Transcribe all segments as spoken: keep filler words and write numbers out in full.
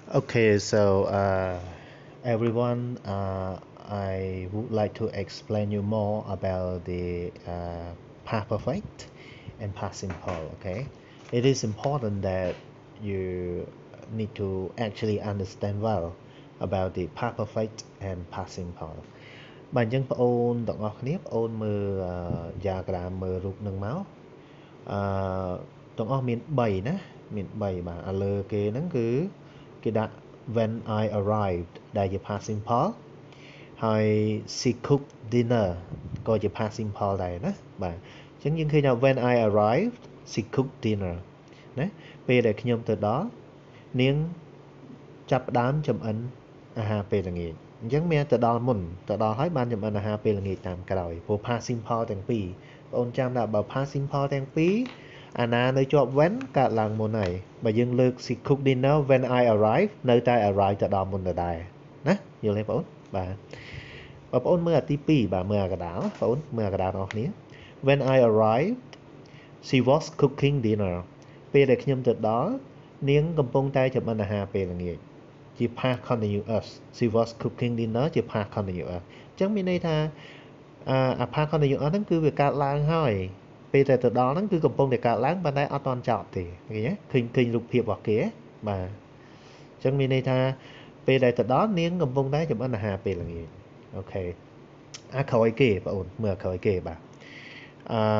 Okay, so uh, everyone, uh, I would like to explain you more about the uh, past perfect and past simple. Okay, it is important that you need to actually understand well about the past perfect and past simple បាទអញ្ចឹងបងអូនទាំងអស់គ្នាបងអូនមើល diagram មើលរូបនឹងមកអឺទាំងអស់មាន3ណាមាន3បាទឥឡូវគេហ្នឹងគឺគេដាក់ when I arrived ដែលជា past simple ហើយ she cooked dinner ក៏ជា past simple ដែរណាបាទអញ្ចឹងយើងឃើញថា when I arrived she cooked dinner ណាពេលដែលខ្ញុំទៅដល់នាងចាប់ផ្ដើមចម្អិនអាហារពេលល្ងាចអញ្ចឹងមានទៅដល់មុនទៅដល់ហើយបានចម្អិនអាហារពេលល្ងាចតាមក្រោយព្រោះ past simple ទាំងពីរបងអូនចាំថាបើ past simple ទាំងពីរអាណានៅជាប់ when កើតឡើងមុនហើយបើយើងលើក she cooked dinner when I arrived នៅតែ arrive ទៅដល់មុនដដែលណាយល់ទេបងអូនបាទបងប្អូនមើលអាទី2បាទមើលអាកដាលបងប្អូនមើលអាកដាលរបស់គ្នា when I arrived she was cooking dinner ពេលដែលខ្ញុំទៅដល់នាងកំពុងតែចម្អិនអាហារពេលល្ងាចជា past continuous she was cooking dinner ជា past continuous អញ្ចឹងមានន័យថាអា past continuous ហ្នឹងគឺវាកើតឡើងហើយពេលតែទៅដល់ហ្នឹងគឺកំពុងតែកើតឡើងប៉ុន្តែអត់ទាន់ចប់ទេឃើញទេឃើញឃើញរូបភាពរបស់គេបាទអញ្ចឹងមានន័យថាពេលដែលទៅដល់នាងកំពុងតែចម្អិនអាហារពេលល្ងាចអូខេអាក្រោយគេបងអូនមើលអាក្រោយគេបាទអឺ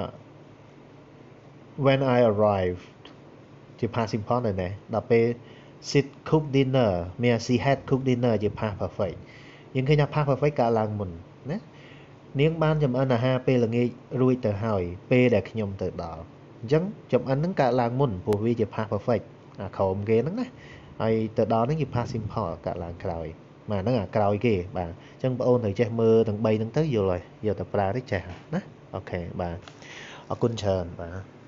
when I arrived ជា past simple នៅនេះដល់ពេល she cooked dinner មាន she had cooked dinner ជា past perfect យើងឃើញថា past perfect កើតឡើងមុនណានាងបានចម្អិនអាហារពេលល្ងាចរួចទៅហើយពេលដែលខ្ញុំទៅដល់អញ្ចឹងចម្អិនហ្នឹងកើតឡើងមុនព្រោះវាជា past perfect អាក្រោមគេហ្នឹងណាហើយទៅដល់ហ្នឹងជា past simple កើតឡើងក្រោយបាទហ្នឹងអាក្រោយគេបាទអញ្ចឹងបងអូនត្រូវចេះមើលទាំង3ហ្នឹងទៅយល់ហើយយកទៅប្រើទៅចេះណាអូខេបាទអរគុណច្រើនបាទ